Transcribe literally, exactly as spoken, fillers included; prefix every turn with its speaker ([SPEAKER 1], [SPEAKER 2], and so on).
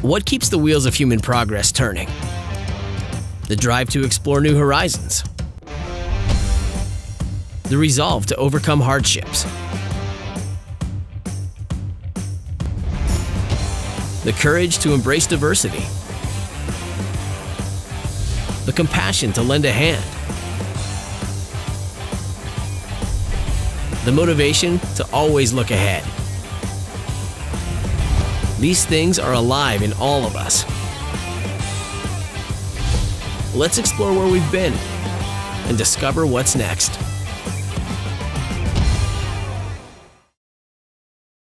[SPEAKER 1] What keeps the wheels of human progress turning? The drive to explore new horizons. The resolve to overcome hardships. The courage to embrace diversity. The compassion to lend a hand. The motivation to always look ahead. These things are alive in all of us. Let's explore where we've been and discover what's next.